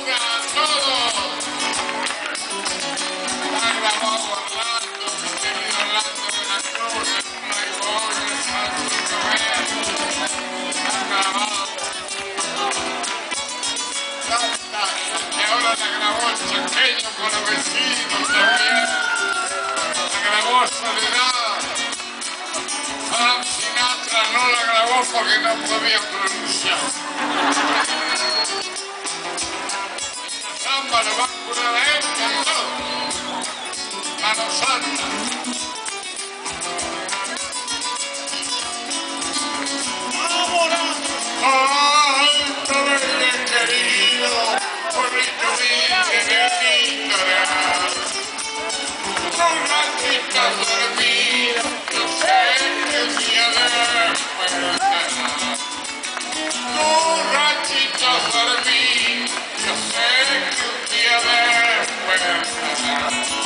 Chaqueño con los vecinos también, la grabó Soledad. Frank Sinatra no la grabó porque no podía pronunciar. Esta samba lo va a curar a él con todo. Mano Santa. ¡Ay, Torre querido! Porrito mío, que lindo era. Un ratito dormido, yo sé que un día despertará. Un ratito dormido, yo sé que un día despertará.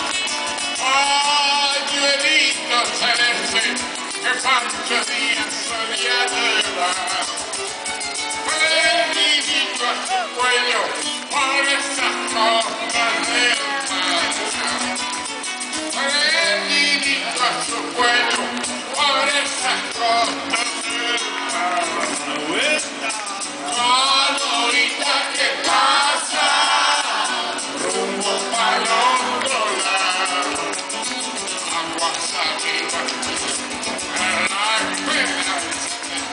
Ay, lluevito celeste, que cuántos días solía llevar. Prendidito a su cuello, por esas costas del mar. Prendidito a su cuello, por esas costas del mar. Manolita que pasa, rumbo para el otro lado. Aguas arriba, en la esperanza.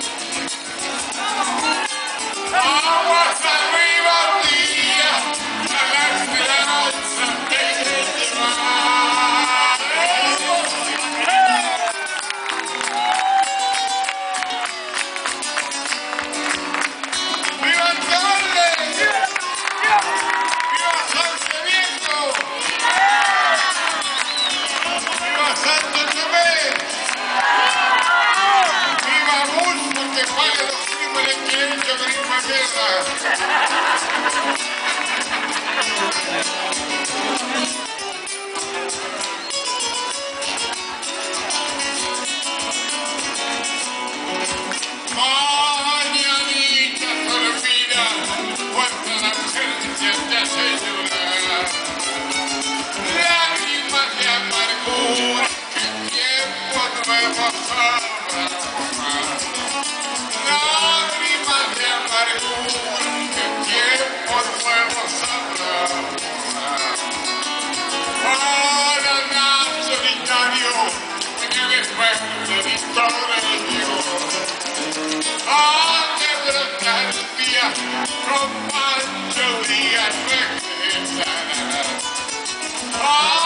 Aguas arriba un día, a la esperanza que te llevar. ¡Viva Charles! ¡Viva Sauce Viejo! ¡Viva Santo Tomé! ¡Viva Bulto que pague los crímenes que he hecho con esta guerra! Mañanita dormida, cuando la ausencia te hace llorar. Lágrimas de amargura que el tiempo nuevo sabrá borrar. Lágrimas de amargura que el tiempo nuevo sabrá borrar. Para andar solitario en el espejo de Victoria de Dios. Ante brotar el día, con Pancho Díaz regresará.